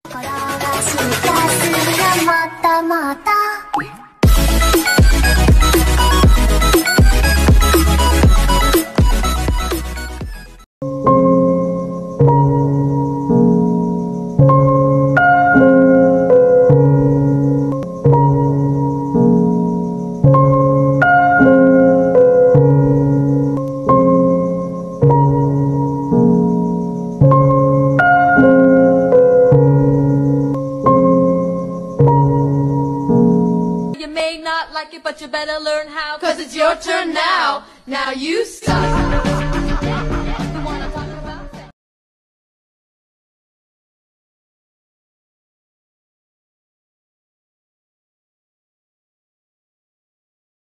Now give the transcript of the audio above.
転がしたすがまたまた Like it, but you better learn how, 'cause it's your turn now. Now you start.